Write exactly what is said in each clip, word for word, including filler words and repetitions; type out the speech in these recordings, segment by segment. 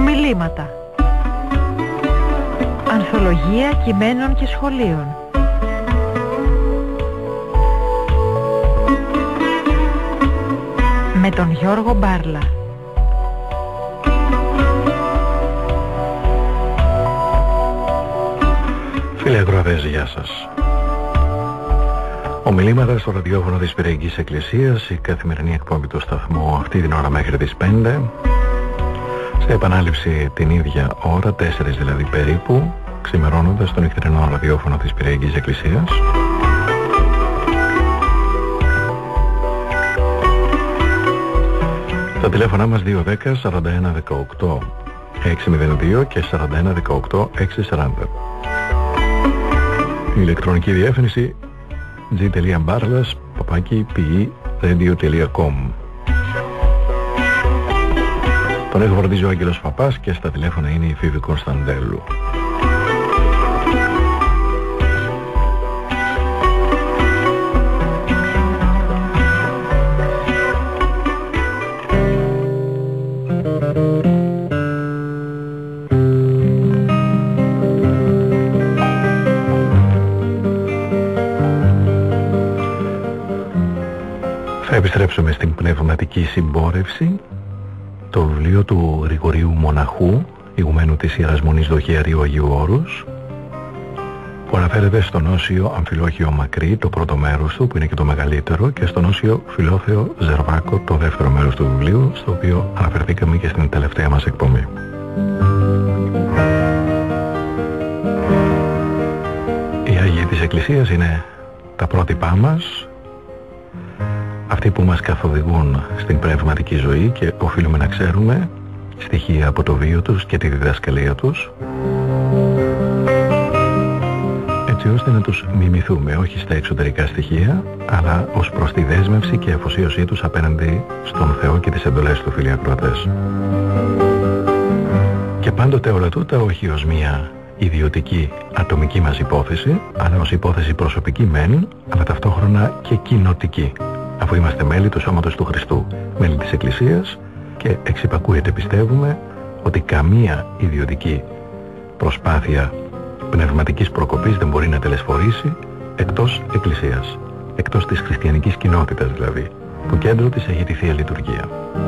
Ομιλήματα. Ανθολογία κειμένων και σχολείων. Με τον Γιώργο Μπάρλα. Φίλοι ακροατές, γεια σας. Ομιλήματα στο ραδιόφωνο της Πυραιικής Εκκλησίας, η καθημερινή εκπομπή του σταθμού αυτή την ώρα μέχρι τις πέντε. Σε επανάληψη την ίδια ώρα, τέσσερις δηλαδή περίπου, ξημερώνοντας το νυχτερινό ραδιόφωνο της Πυραιικής Εκκλησίας. Τα τηλέφωνά μας δύο ένα μηδέν σαράντα ένα δεκαοκτώ εξακόσια δύο και σαράντα ένα δεκαοκτώ εξακόσια σαράντα. Η ηλεκτρονική διεύθυνση τζι τελεία μπάρλας παπάκι πι ρέιντιο τελεία κομ. Τον έχω φροντίζει ο Άγγελος Παπάς και στα τηλέφωνα είναι η Φίβη Κωνσταντέλου. Θα επιστρέψουμε στην πνευματική συμπόρευση, το βιβλίο του Γρηγορίου Μοναχού, ηγουμένου της Ιεράς Μονής Δοχειαρίου Αγίου Όρους, που αναφέρεται στον Όσιο Αμφιλόχιο Μακρύ, το πρώτο μέρος του, που είναι και το μεγαλύτερο, και στον Όσιο Φιλόθεο Ζερβάκο, το δεύτερο μέρος του βιβλίου, στο οποίο αναφερθήκαμε και στην τελευταία μας εκπομπή. Οι Άγιοι της Εκκλησίας είναι τα πρότυπά μας, αυτοί που μας καθοδηγούν στην πνευματική ζωή και οφείλουμε να ξέρουμε στοιχεία από το βίο τους και τη διδασκαλία τους, έτσι ώστε να τους μιμηθούμε όχι στα εξωτερικά στοιχεία, αλλά ως προς τη δέσμευση και αφοσίωσή τους απέναντι στον Θεό και τις εντολές του, φίλοι ακροατές. Και πάντοτε όλα τούτα όχι ως μια ιδιωτική ατομική μας υπόθεση, αλλά ως υπόθεση προσωπική μεν, αλλά ταυτόχρονα και κοινοτική, αφού είμαστε μέλη του σώματος του Χριστού, μέλη της Εκκλησίας, και εξυπακούεται, πιστεύουμε, ότι καμία ιδιωτική προσπάθεια πνευματικής προκοπής δεν μπορεί να τελεσφορήσει εκτός Εκκλησίας, εκτός της χριστιανικής κοινότητας δηλαδή, που κέντρο της έχει τη Θεία Λειτουργία.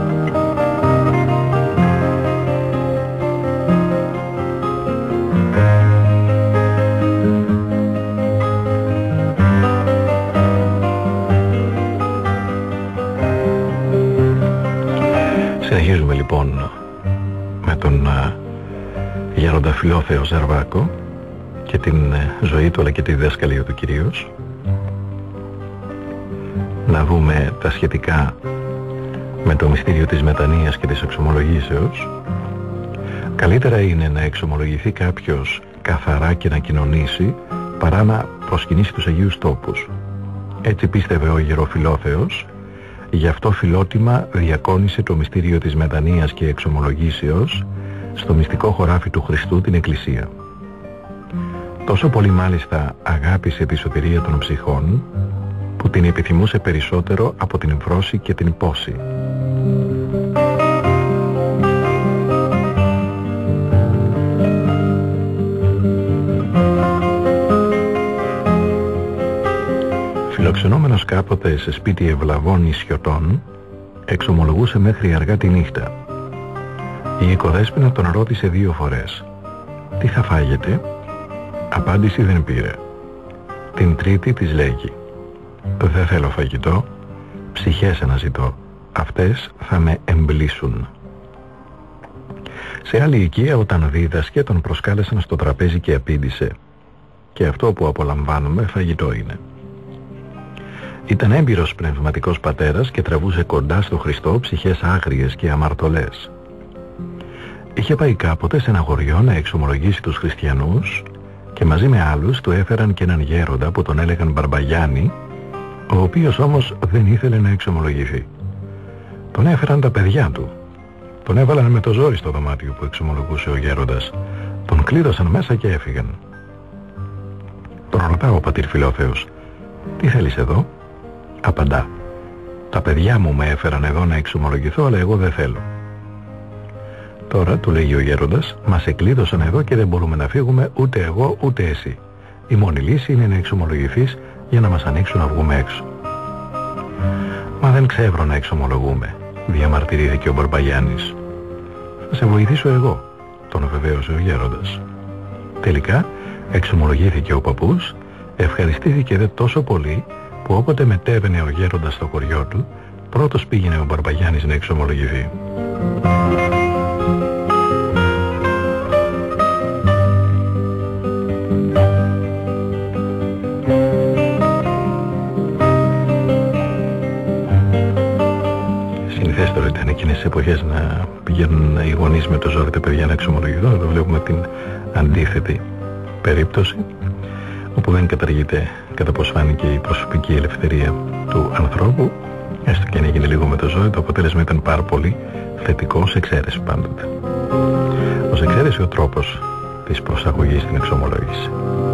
Συνεχίζουμε λοιπόν με τον uh, γέροντα Φιλόθεο Ζερβάκο και την uh, ζωή του αλλά και τη διδασκαλία του κυρίως. Να δούμε τα σχετικά με το μυστήριο της μετανοίας και της εξομολογήσεως. Καλύτερα είναι να εξομολογηθεί κάποιος καθαρά και να κοινωνήσει, παρά να προσκυνήσει τους Αγίους Τόπους. Έτσι πίστευε ο Γεροφιλόθεος. Γι' αυτό φιλότιμα διακόνησε το μυστήριο της μετανοίας και εξομολογήσεως στο μυστικό χωράφι του Χριστού, την Εκκλησία. Τόσο πολύ μάλιστα αγάπησε τη σωτηρία των ψυχών, που την επιθυμούσε περισσότερο από την εμφρώση και την πόση. Φιλοξενόμενος κάποτε σε σπίτι ευλαβών νησιωτών, εξομολογούσε μέχρι αργά τη νύχτα. Η οικοδέσποινα τον ρώτησε δύο φορές: «Τι θα φάγετε?» Απάντηση δεν πήρε. Την τρίτη της λέγει: «Δεν θέλω φαγητό, ψυχές αναζητώ, αυτές θα με εμπλήσουν». Σε άλλη οικία, όταν δίδασκε, τον προσκάλεσαν στο τραπέζι και απήντησε: «Και αυτό που απολαμβάνουμε φαγητό είναι». Ήταν έμπειρος πνευματικός πατέρας και τραβούσε κοντά στο Χριστό ψυχές άγριες και αμαρτωλές. Είχε πάει κάποτε σε ένα χωριό να εξομολογήσει τους χριστιανούς και μαζί με άλλους του έφεραν και έναν γέροντα που τον έλεγαν Μπαρμπαγιάννη, ο οποίος όμως δεν ήθελε να εξομολογηθεί. Τον έφεραν τα παιδιά του. Τον έβαλαν με το ζόρι στο δωμάτιο που εξομολογούσε ο γέροντας. Τον κλείδωσαν μέσα και έφυγαν. Τον ρωτάω ο πατήρ Φιλόθεος: «Τι θέλεις εδώ?» Απαντά: «Τα παιδιά μου με έφεραν εδώ να εξομολογηθώ, αλλά εγώ δεν θέλω». Τώρα, του λέγει ο γέροντας, μας εκλείδωσαν εδώ και δεν μπορούμε να φύγουμε ούτε εγώ ούτε εσύ. Η μόνη λύση είναι να εξομολογηθείς για να μας ανοίξουν να βγούμε έξω. Μα δεν ξέρω να εξομολογούμε, διαμαρτυρήθηκε ο Μπαρμπαγιάννης. Θα σε βοηθήσω εγώ, τον βεβαίωσε ο γέροντας. Τελικά εξομολογήθηκε ο παππούς, ευχαριστήθηκε δε τόσο πολύ που όποτε μετέβαινε ο γέροντας στο χωριό του, πρώτος πήγαινε ο Μπαρμπαγιάννης να εξομολογηθεί. Συνηθέστερο ήταν εκείνες τις εποχές να πηγαίνουν οι γονείς με το ζόρι τα παιδιά να εξομολογηθούν. Εδώ βλέπουμε την αντίθετη περίπτωση, όπου δεν καταργείται κατά πως φάνηκε η προσωπική ελευθερία του ανθρώπου, έστω και αν έγινε λίγο με το ζώο. Το αποτέλεσμα ήταν πάρα πολύ θετικό, ως εξαίρεση πάντοτε. Ως εξαίρεση ο τρόπος της προσαγωγής στην εξομολόγηση.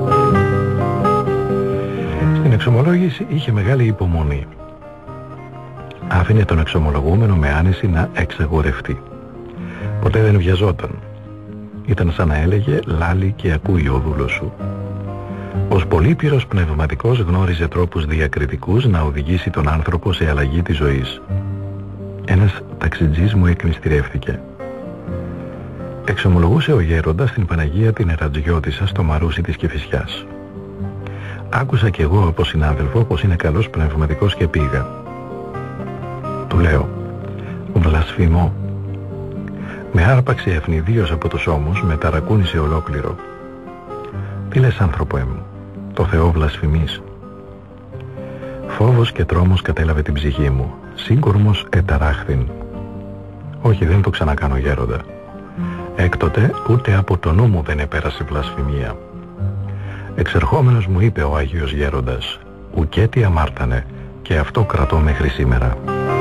Στην εξομολόγηση είχε μεγάλη υπομονή. Άφηνε τον εξομολογούμενο με άνεση να εξαγορευτεί. Ποτέ δεν βιαζόταν. Ήταν σαν να έλεγε «Λάλη και ακούει ο δούλος σου». Ως πολύπειρος πνευματικός γνώριζε τρόπους διακριτικούς να οδηγήσει τον άνθρωπο σε αλλαγή της ζωής. Ένας ταξιτζής μου εκμυστηρεύτηκε. Εξομολογούσε ο γέροντας στην Παναγία την Ερατζιώτισσα στο Μαρούσι της Κηφισιάς. Άκουσα κι εγώ από συνάδελφο πως είναι καλός πνευματικός και πήγα. Του λέω, βλασφημώ. Με άρπαξε ευνηδίως από τους ώμους, με ταρακούνησε ολόκληρο. Τι λες, άνθρωπέ μου, το Θεό βλασφημείς? Φόβος και τρόμος κατέλαβε την ψυχή μου. Σύγκορμος εταράχθην. Όχι, δεν το ξανακάνω, γέροντα. Έκτοτε ούτε από το νου μου δεν επέρασε βλασφημία. Εξερχόμενος μου είπε ο Άγιος Γέροντας, ουκέτι αμάρτανε, και αυτό κρατώ μέχρι σήμερα.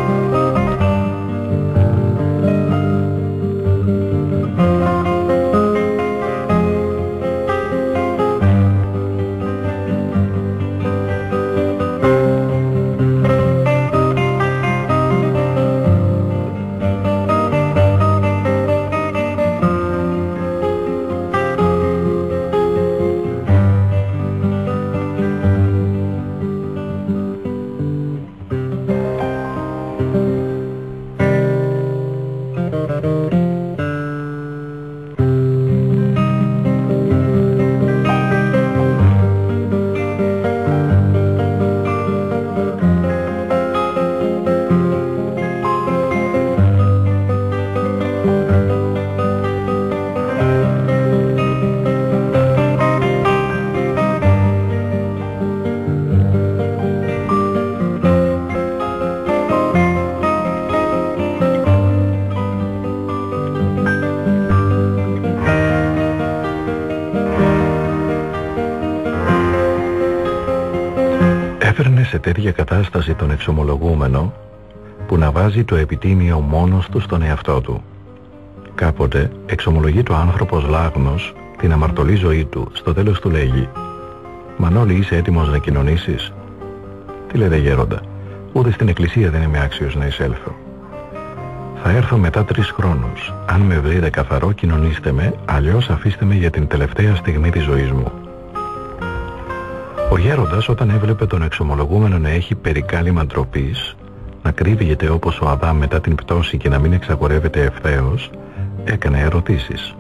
Σε τέτοια κατάσταση τον εξομολογούμενο που να βάζει το επιτίμιο μόνος του στον εαυτό του. Κάποτε εξομολογεί το άνθρωπος λάγνος την αμαρτωλή ζωή του. Στο τέλος του λέγει, «Μανώλη, είσαι έτοιμος να κοινωνήσεις?» «Τι λέτε, γέροντα, ούτε στην εκκλησία δεν είμαι άξιος να εισέλθω. Θα έρθω μετά τρεις χρόνους. Αν με βρείτε καθαρό, κοινωνήστε με, αλλιώς αφήστε με για την τελευταία στιγμή της ζωής μου». Ο γέροντας, όταν έβλεπε τον εξομολογούμενο να έχει περικάλυμα ντροπής, να κρύβεται όπως ο Αδάμ μετά την πτώση και να μην εξαγορεύεται ευθέως, έκανε ερωτήσεις.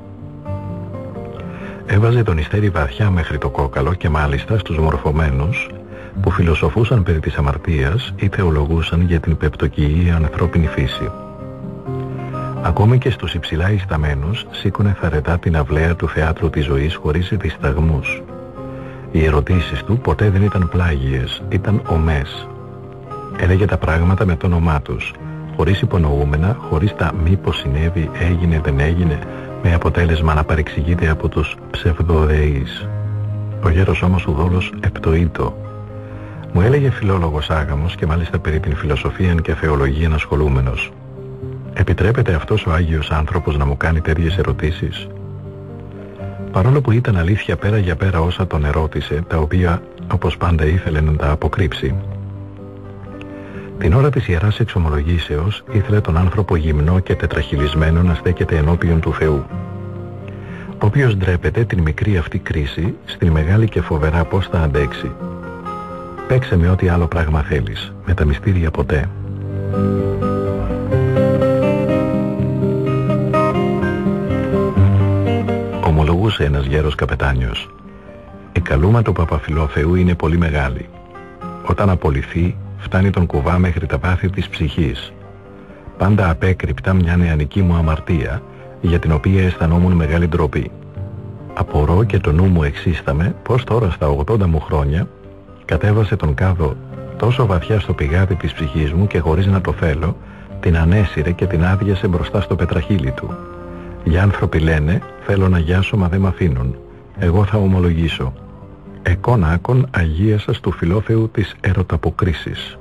Έβαζε τον ιστέρι βαθιά μέχρι το κόκαλο και μάλιστα στους μορφωμένους που φιλοσοφούσαν περί της αμαρτίας ή θεολογούσαν για την πεπτοκυή ανθρώπινη φύση. Ακόμη και στους υψηλά ισταμένους σήκωνε θαρετά την αυλαία του θεάτρου της ζωής χωρίς δισταγμούς. Οι ερωτήσεις του ποτέ δεν ήταν πλάγιες, ήταν ομές. Έλεγε τα πράγματα με το όνομά τους, χωρίς υπονοούμενα, χωρίς τα μήπως συνέβη, έγινε, δεν έγινε, με αποτέλεσμα να παρεξηγείται από τους ψευδοδεείς. Ο γέρος όμως ουδόλως επτοείτο. Μου έλεγε φιλόλογος άγαμος και μάλιστα περί την φιλοσοφία και θεολογία ασχολούμενος. Επιτρέπεται αυτός ο Άγιος άνθρωπος να μου κάνει τέτοιες ερωτήσεις? Παρόλο που ήταν αλήθεια πέρα για πέρα όσα τον ερώτησε, τα οποία όπως πάντα ήθελε να τα αποκρύψει. Την ώρα της Ιεράς Εξομολογήσεως ήθελε τον άνθρωπο γυμνό και τετραχυλισμένο να στέκεται ενώπιον του Θεού. Όποιος ντρέπεται την μικρή αυτή κρίση, στην μεγάλη και φοβερά πώς θα αντέξει. Παίξε με ό,τι άλλο πράγμα θέλεις, με τα μυστήρια ποτέ. Ομολογούσε ένας γέρος καπετάνιος. Η καλούμα του Παπαφιλόθεου είναι πολύ μεγάλη. Όταν απολυθεί, φτάνει τον κουβά μέχρι τα βάθη της ψυχής. Πάντα απέκρυπτα μια νεανική μου αμαρτία, για την οποία αισθανόμουν μεγάλη ντροπή. Απορώ και το νου μου εξίσταμε πως τώρα στα ογδόντα μου χρόνια κατέβασε τον κάδο τόσο βαθιά στο πηγάδι της ψυχής μου και χωρίς να το θέλω, την ανέσυρε και την άδειασε μπροστά στο πετραχύλι του. Οι άνθρωποι λένε, θέλω να γιάσω μα δεν μ' αφήνουν. Εγώ θα ομολογήσω. Εκόν άκον αγίασας του Φιλόθεου της ερωταποκρίσης.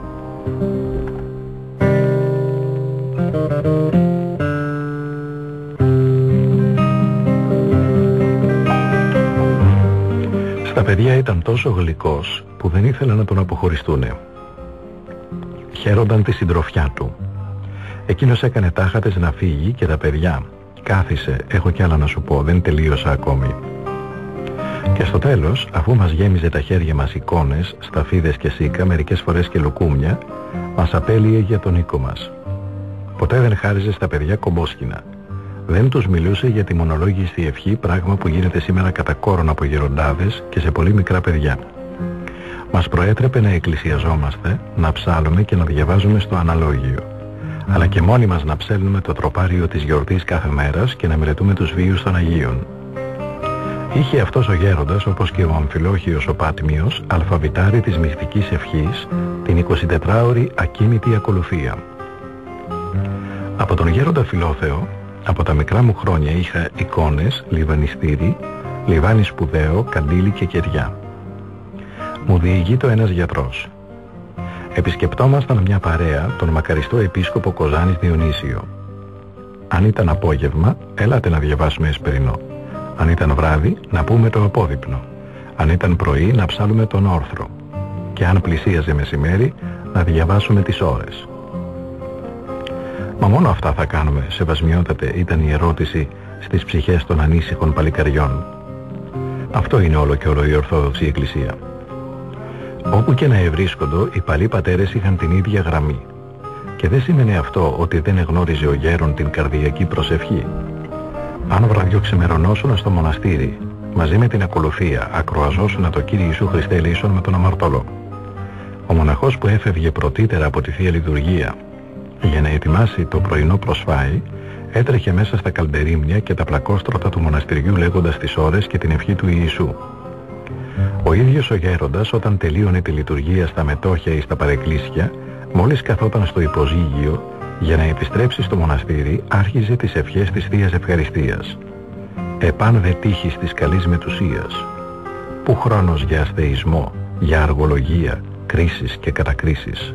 Στα παιδιά ήταν τόσο γλυκός που δεν ήθελαν να τον αποχωριστούνε. Χαίρονταν τη συντροφιά του. Εκείνος έκανε τάχατες να φύγει και τα παιδιά. Κάθισε, έχω κι άλλα να σου πω, δεν τελείωσα ακόμη. Και στο τέλος, αφού μας γέμιζε τα χέρια μας εικόνες, σταφίδες και σίκα, μερικές φορές και λουκούμια, μας απέλυε για τον οίκο μας. Ποτέ δεν χάριζε στα παιδιά κομπόσκινα. Δεν τους μιλούσε για τη μονολόγιστη ευχή, πράγμα που γίνεται σήμερα κατά κόρον από γεροντάδες και σε πολύ μικρά παιδιά. Μας προέτρεπε να εκκλησιαζόμαστε, να ψάλλουμε και να διαβάζουμε στο αναλόγιο. Αλλά και μόνοι μας να ψέλνουμε το τροπάριο της γιορτής κάθε μέρας και να μελετούμε τους βίους των Αγίων. Είχε αυτός ο γέροντας, όπως και ο Αμφιλόχιος ο Πάτμιος, αλφαβητάρι της μυστικής ευχής, την εικοσιτετράωρη ακίνητη ακολουθία. Από τον γέροντα Φιλόθεο, από τα μικρά μου χρόνια είχα εικόνες, λιβανιστήρι, λιβάνι σπουδαίο, καντήλι και κεριά. Μου διηγεί το ένας γιατρός. Επισκεπτόμασταν μια παρέα τον μακαριστό επίσκοπο Κοζάνης Διονύσιο. Αν ήταν απόγευμα, έλατε να διαβάσουμε εσπερινό. Αν ήταν βράδυ, να πούμε το απόδειπνο. Αν ήταν πρωί, να ψάλουμε τον όρθρο. Και αν πλησίαζε μεσημέρι, να διαβάσουμε τις ώρες. Μα μόνο αυτά θα κάνουμε, σεβασμιότατε, ήταν η ερώτηση στις ψυχές των ανήσυχων παλικαριών. Αυτό είναι όλο και όλο η Ορθόδοξη Εκκλησία. Όπου και να ευρίσκοντο, οι παλιοί πατέρες είχαν την ίδια γραμμή. Και δεν σημαίνει αυτό ότι δεν εγνώριζε ο γέρον την καρδιακή προσευχή. Αν βραδιοξημερωνόσουνα στο μοναστήρι, μαζί με την ακολουθία, ακροαζόσουνα το Κύριε Ιησού Χριστέ ελεήσον με τον αμαρτωλό. Ο μοναχός που έφευγε πρωτήτερα από τη Θεία Λειτουργία για να ετοιμάσει το πρωινό προσφάι, έτρεχε μέσα στα καλντερίμια και τα πλακόστρωτα του μοναστηριού λέγοντας τις ώρες και την ευχή του Ιησού. Ο ίδιος ο γέροντας, όταν τελείωνε τη λειτουργία στα μετόχια ή στα παρεκκλήσια, μόλις καθόταν στο υποζύγιο για να επιστρέψει στο μοναστήρι, άρχιζε τις ευχές της Θείας Ευχαριστίας. Επάν δε τύχης της καλής μετουσίας. Που χρόνος για ασθεισμό, για αργολογία, κρίσεις και κατακρίσεις.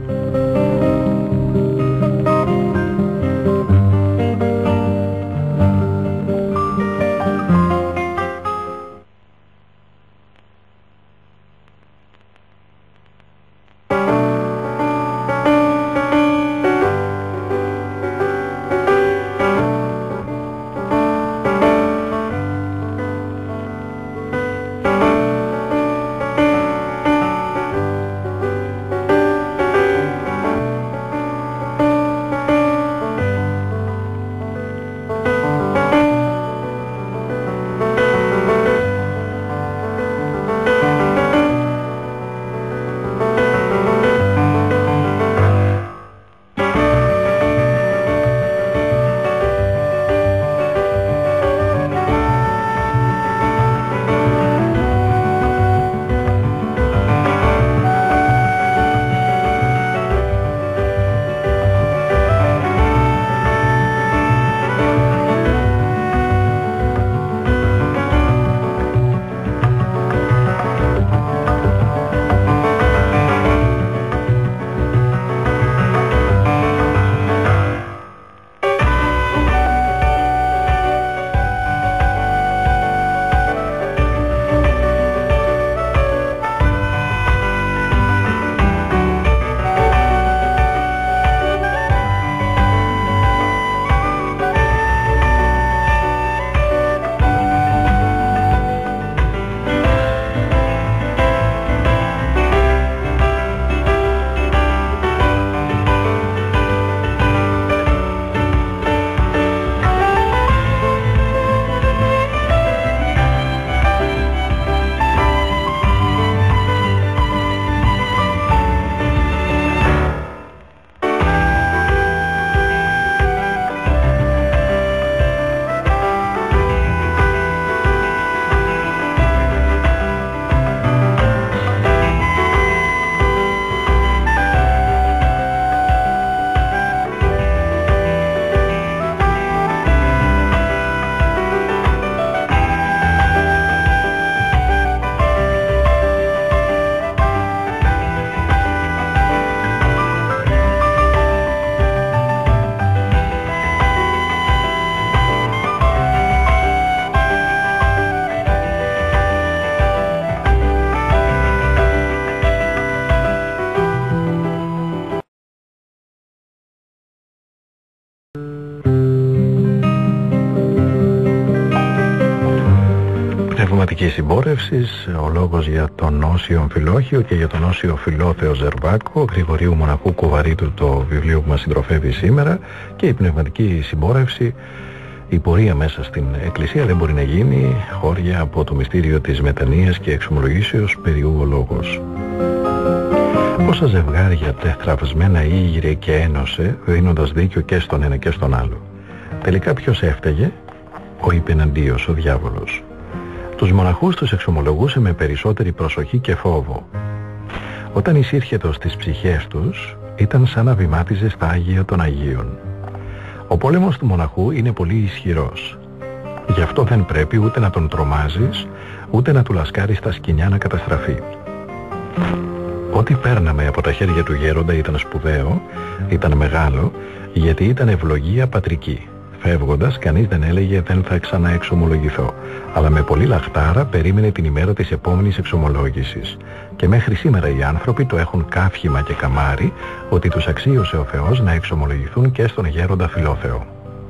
πνευματικής συμπόρευσης, ο λόγος για τον Όσιο Αμφιλόχιο και για τον Όσιο Φιλόθεο Ζερβάκο, Γρηγορίου Μοναχού Κουβαρίτου, το βιβλίο που μας συντροφεύει σήμερα, και η πνευματική συμπόρευση, η πορεία μέσα στην Εκκλησία δεν μπορεί να γίνει χώρια από το μυστήριο της μετανοίας και εξομολογήσεως περιού ο λόγος. Πόσα ζευγάρια τεθραυσμένα ήγηρε και ένωσε, δίνοντας δίκιο και στον ένα και στον άλλο. Τελικά ποιος έφταιγε? Ο υπεναντίος, ο διάβολος. Τους μοναχούς τους εξομολογούσε με περισσότερη προσοχή και φόβο. Όταν εισήρχετο στις ψυχές τους, ήταν σαν να βημάτιζε στα Άγια των Αγίων. Ο πόλεμος του μοναχού είναι πολύ ισχυρός. Γι' αυτό δεν πρέπει ούτε να τον τρομάζεις, ούτε να του λασκάρεις τα σκοινιά να καταστραφεί. Ό,τι παίρναμε από τα χέρια του γέροντα ήταν σπουδαίο, ήταν μεγάλο, γιατί ήταν ευλογία πατρική. Φεύγοντας, κανείς δεν έλεγε «δεν θα ξαναεξομολογηθώ», αλλά με πολύ λαχτάρα περίμενε την ημέρα της επόμενης εξομολόγησης. Και μέχρι σήμερα οι άνθρωποι το έχουν κάφημα και καμάρι ότι τους αξίωσε ο Θεός να εξομολογηθούν και στον γέροντα Φιλόθεο.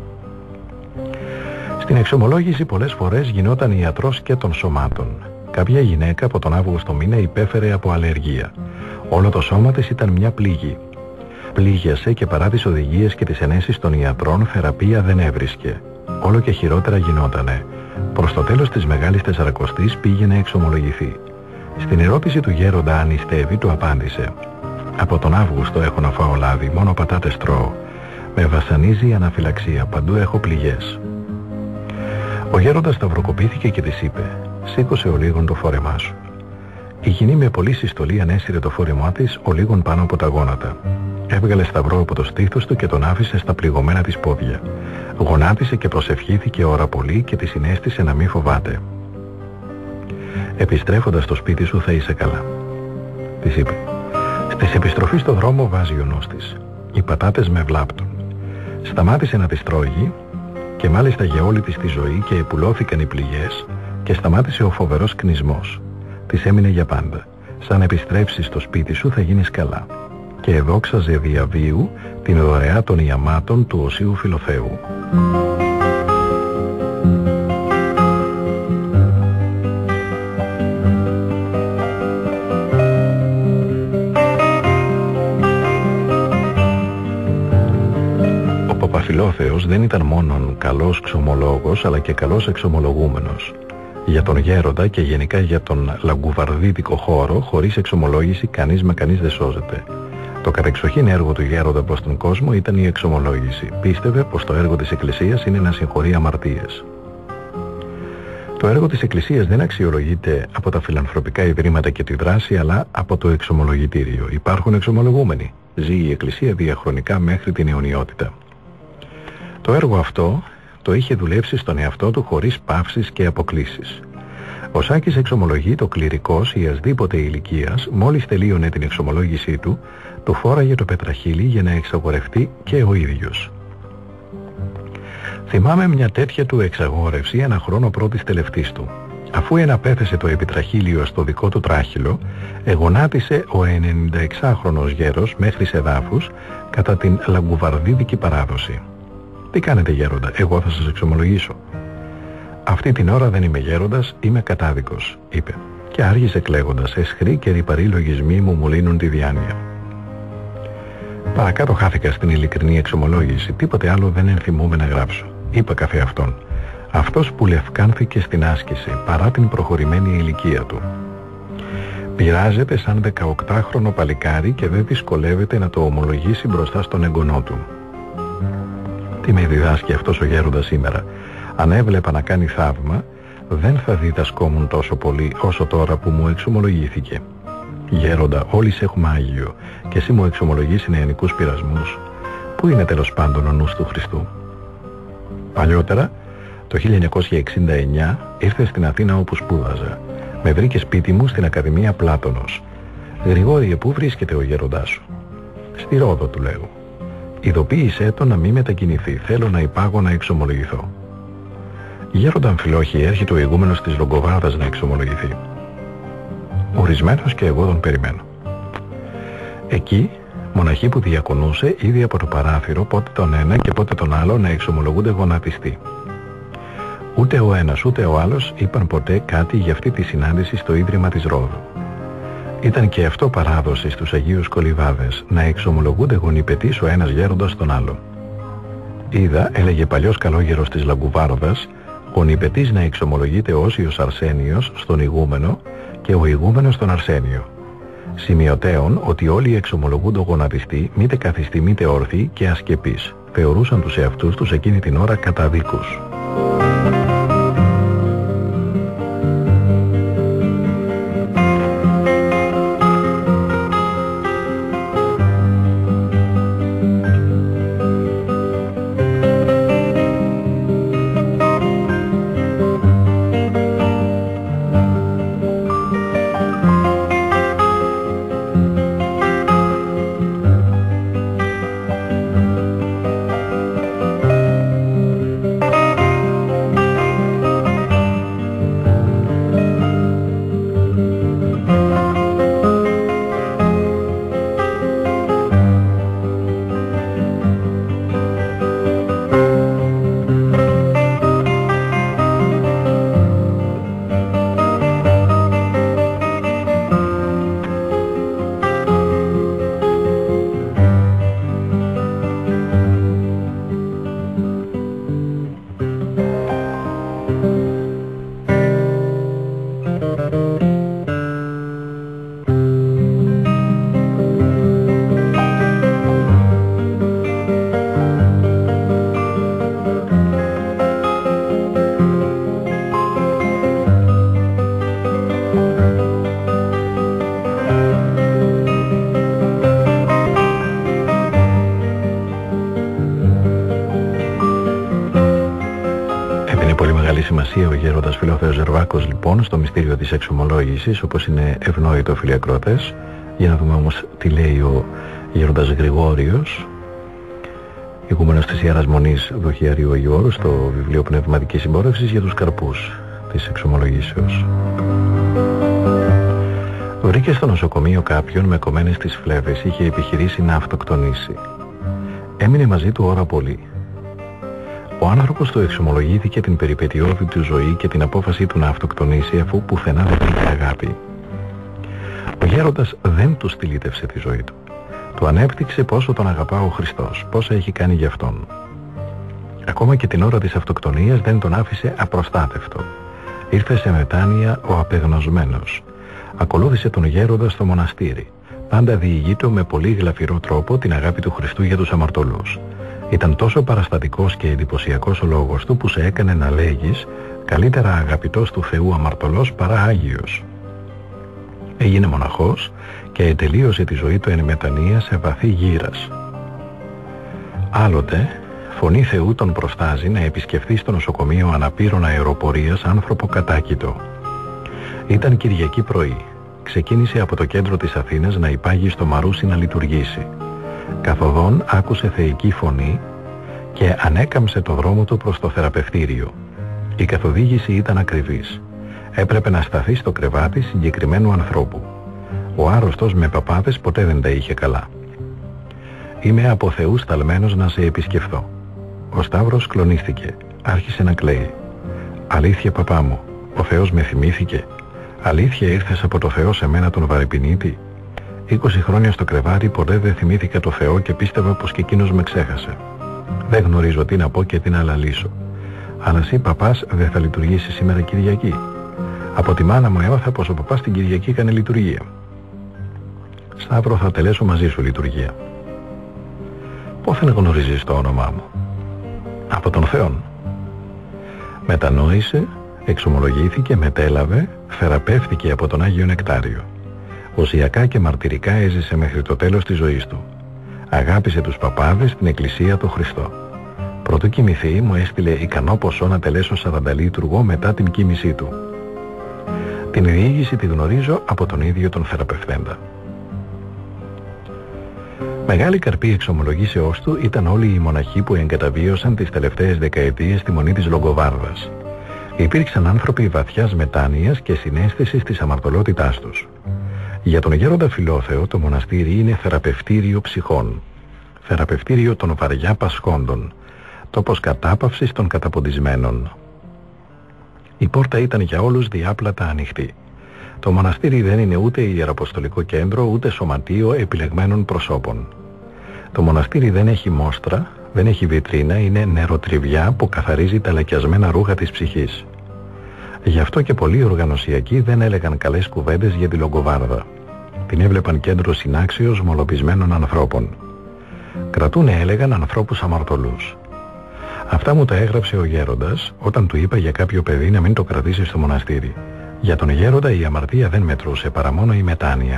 Στην εξομολόγηση πολλές φορές γινόταν ιατρός και των σωμάτων. Κάποια γυναίκα από τον Αύγουστο μήνα υπέφερε από αλλεργία. Όλο το σώμα της ήταν μια πληγή. Πλήγιασε και παρά τις οδηγίες και τις ενέσεις των ιατρών θεραπεία δεν έβρισκε. Όλο και χειρότερα γινότανε. Προς το τέλος της Μεγάλης Τεσσαρακοστής πήγε να εξομολογηθεί. Στην ερώτηση του γέροντα αν νηστεύει, του απάντησε «Από τον Αύγουστο έχω να φάω λάδι, μόνο πατάτες τρώω. Με βασανίζει η αναφυλαξία, παντού έχω πληγές». Ο γέροντας σταυροκοπήθηκε και της είπε «Σήκωσε ο λίγον το φόρεμά σου». Η γυνή με πολύ συστολή ανέσυρε το φόρεμά της ο λίγον πάνω από τα γόνατα. Έβγαλε σταυρό από το στήθος του και τον άφησε στα πληγωμένα της πόδια. Γονάτισε και προσευχήθηκε ώρα πολύ και τη συνέστησε να μην φοβάται. «Επιστρέφοντας στο σπίτι σου θα είσαι καλά», της είπε. Στις επιστροφή στο δρόμο βάζει ο νους της. Οι πατάτες με βλάπτουν. Σταμάτησε να τις τρώγει και μάλιστα για όλη της τη ζωή και επουλώθηκαν οι πληγές και σταμάτησε ο φοβερός κνισμός. Της έμεινε για πάντα. «Σαν επιστρέψεις στο σπίτι σου θα γίνεις καλά». Και εδόξαζε διαβίου την δωρεά των ιαμάτων του Οσίου Φιλοθέου. Ο Παπαφιλόθεος δεν ήταν μόνον καλός ξομολόγος αλλά και καλός εξομολογούμενος. Για τον γέροντα και γενικά για τον λαγκουβαρδίτικο χώρο, χωρίς εξομολόγηση κανείς με κανείς δεν σώζεται. Το κατεξοχήν έργο του γέροντα προς τον κόσμο ήταν η εξομολόγηση. Πίστευε πως το έργο της Εκκλησίας είναι να συγχωρεί αμαρτίες. Το έργο της Εκκλησίας δεν αξιολογείται από τα φιλανθρωπικά ιδρύματα και τη δράση, αλλά από το εξομολογητήριο. Υπάρχουν εξομολογούμενοι. Ζει η Εκκλησία διαχρονικά μέχρι την αιωνιότητα. Το έργο αυτό το είχε δουλέψει στον εαυτό του χωρίς παύσεις και αποκλίσεις. Ο Σάκης εξομολογεί το κληρικός ιασδήποτε ηλικίας, μόλις τελείωνε την εξομολόγησή του, του φόραγε το πετραχύλι για να εξαγορευτεί και ο ίδιος. Θυμάμαι μια τέτοια του εξαγόρευση ένα χρόνο πρώτης τελευτής του. Αφού εναπέθεσε το επιτραχύλιο στο δικό του τράχυλο, εγονάτισε ο ενενηνταεξάχρονος γέρος μέχρι σε δάφους κατά την λαγκουβαρδίδικη παράδοση. «Τι κάνετε γέροντα, εγώ θα σας εξομολογήσω». «Αυτή την ώρα δεν είμαι γέροντας, είμαι κατάδικος», είπε. Και άργησε κλαίγοντας, «Εσχροί και ρυπαροί λογισμοί μου μου λύνουν τη διάνοια». Παρακάτω χάθηκα στην ειλικρινή εξομολόγηση, τίποτε άλλο δεν ενθυμούμαι να γράψω. Είπα καθε αυτόν, αυτός που λευκάνθηκε στην άσκηση παρά την προχωρημένη ηλικία του. Πειράζεται σαν δεκαοκτάχρονο παλικάρι και δεν δυσκολεύεται να το ομολογήσει μπροστά στον εγγονό του. Τι με διδάσκει αυτός ο γέροντας σήμερα? Αν έβλεπα να κάνει θαύμα, δεν θα διδασκόμουν τόσο πολύ όσο τώρα που μου εξομολογήθηκε. Γέροντα, όλοι σε έχουμε Άγιο και εσύ μου εξομολογείς νεανικούς πειρασμούς. Πού είναι τέλος πάντων ο νους του Χριστού? Παλιότερα, το χίλια εννιακόσια εξήντα εννιά, ήρθε στην Αθήνα όπου σπούδαζα. Με βρήκε σπίτι μου στην Ακαδημία Πλάτωνος. «Γρηγόριε, πού βρίσκεται ο γέροντάς σου?» «Στη Ρόδο», του λέω. «Ειδοποίησέ το να μην μετακινηθεί, θέλω να υπάγω να εξομολογηθώ». «Γέροντα Αμφιλόχη, έρχεται ο ηγούμενος της Λογκοβάδας να εξομολογηθεί». Ορισμένος και εγώ τον περιμένω. Εκεί, μοναχοί που διακονούσε ήδη από το παράθυρο πότε τον ένα και πότε τον άλλο να εξομολογούνται γονατιστοί. Ούτε ο ένας ούτε ο άλλος είπαν ποτέ κάτι για αυτή τη συνάντηση στο Ίδρυμα της Ρόδου. Ήταν και αυτό παράδοση στους Αγίους Κολυβάδες, να εξομολογούνται γονιπετής ο ένας γέροντας τον άλλο. Είδα, έλεγε παλιός καλόγερος της Λαγκουβάρδας, γονιπετής να εξομολογείται ο Όσιος Αρσένιος στον ηγούμενο και ο ηγούμενος στον Αρσένιο. Σημειωτέων ότι όλοι εξομολογούνται γονατιστοί, μήτε καθιστοί μήτε όρθιοι και ασκεπείς. Θεωρούσαν τους εαυτούς τους εκείνη την ώρα καταδίκους. Σημασία ο γέροντας Φιλόθεος Ζερβάκος λοιπόν στο μυστήριο της εξομολόγησης, όπως είναι ευνόητο φίλοι ακροατές. Για να δούμε όμως τι λέει ο γέροντας Γρηγόριος, ηγούμενος της Ιεράς Μονής Δοχιαρίου Αγίου Όρου, στο βιβλίο Πνευματικής Συμπόρευσης για τους καρπούς της εξομολογήσεως. Βρήκε στο νοσοκομείο κάποιον με κομμένες τις φλέβες, είχε επιχειρήσει να αυτοκτονήσει. Έμεινε μαζί του ώρα πολύ. Ο άνθρωπος του εξομολογήθηκε την περιπετειώδη του ζωή και την απόφαση του να αυτοκτονήσει, αφού πουθενά δεν είχε αγάπη. Ο γέροντας δεν του στυλίτευσε τη ζωή του. Του ανέπτυξε πόσο τον αγαπά ο Χριστός, πόσα έχει κάνει για αυτόν. Ακόμα και την ώρα της αυτοκτονίας δεν τον άφησε απροστάτευτο. Ήρθε σε μετάνοια ο απεγνωσμένος. Ακολούθησε τον γέροντα στο μοναστήρι. Πάντα διηγείτο με πολύ γλαφυρό τρόπο την αγάπη του Χριστού για τους αμαρτωλούς. Ήταν τόσο παραστατικός και εντυπωσιακός ο λόγος του που σε έκανε να λέγεις καλύτερα αγαπητός του Θεού αμαρτωλός παρά Άγιος. Έγινε μοναχός και ετελείωσε τη ζωή του εν μετανία σε βαθύ γύρας. Άλλοτε, φωνή Θεού τον προστάζει να επισκεφθεί στο νοσοκομείο αναπήρων αεροπορίας άνθρωπο κατάκητο. Ήταν Κυριακή πρωί. Ξεκίνησε από το κέντρο της Αθήνας να υπάγει στο Μαρούσι να λειτουργήσει. Καθοδόν άκουσε θεϊκή φωνή και ανέκαμψε το δρόμο του προς το θεραπευτήριο. Η καθοδήγηση ήταν ακριβής. Έπρεπε να σταθεί στο κρεβάτι συγκεκριμένου ανθρώπου. Ο άρρωστος με παπάδες ποτέ δεν τα είχε καλά. «Είμαι από Θεού σταλμένος να σε επισκεφθώ». Ο Σταύρος κλονίστηκε. Άρχισε να κλαίει. «Αλήθεια παπά μου, ο Θεός με θυμήθηκε. Αλήθεια ήρθες από το Θεό σε μένα τον βαρυπινίτη. Είκοσι χρόνια στο κρεβάτι ποτέ δεν θυμήθηκα το Θεό και πίστευα πως και εκείνος με ξέχασε. Δεν γνωρίζω τι να πω και τι να λαλήσω. Αλλά εσύ παπάς δεν θα λειτουργήσει σήμερα Κυριακή. Από τη μάνα μου έμαθα πως ο παπάς την Κυριακή έκανε λειτουργία». «Σταύρο, θα τελέσω μαζί σου λειτουργία». «Πόθεν γνωρίζεις το όνομά μου?» «Από τον Θεόν». Μετανόησε, εξομολογήθηκε, μετέλαβε, θεραπεύθηκε από τον Άγιο Νεκτάριο. Οσιακά και μαρτυρικά έζησε μέχρι το τέλος της ζωής του. Αγάπησε τους παπάδες, την Εκκλησία, το Χριστό. Πρωτού κοιμηθεί μου έστειλε ικανό ποσό να τελέσω σαρανταλίτουργο μετά την κοίμησή του. Την διήγηση τη γνωρίζω από τον ίδιο τον θεραπευθέντα. Μεγάλη καρπή εξομολογήσεώς του ήταν όλοι οι μοναχοί που εγκαταβίωσαν τις τελευταίες δεκαετίες τη μονή της Λογκοβάρδας. Υπήρξαν άνθρωποι βαθιάς μετάνοιας και συναίσθησης της αμαρτωλότητάς τους. Για τον γέροντα Φιλόθεο το μοναστήρι είναι θεραπευτήριο ψυχών, θεραπευτήριο των βαριά πασχόντων, τόπος κατάπαυσης των καταποντισμένων. Η πόρτα ήταν για όλους διάπλατα ανοιχτή. Το μοναστήρι δεν είναι ούτε ιεραποστολικό κέντρο, ούτε σωματείο επιλεγμένων προσώπων. Το μοναστήρι δεν έχει μόστρα, δεν έχει βιτρίνα, είναι νεροτριβιά που καθαρίζει τα λακιασμένα ρούχα της ψυχής. Γι' αυτό και πολλοί οργανωσιακοί δεν έλεγαν καλές κουβέντες για τη Λογκοβάρδα. Την έβλεπαν κέντρο συνάξεως μολοπισμένων ανθρώπων. Κρατούνε, έλεγαν, ανθρώπους αμαρτωλούς. Αυτά μου τα έγραψε ο γέροντας όταν του είπα για κάποιο παιδί να μην το κρατήσει στο μοναστήρι. Για τον γέροντα η αμαρτία δεν μετρούσε, παρά μόνο η μετάνοια.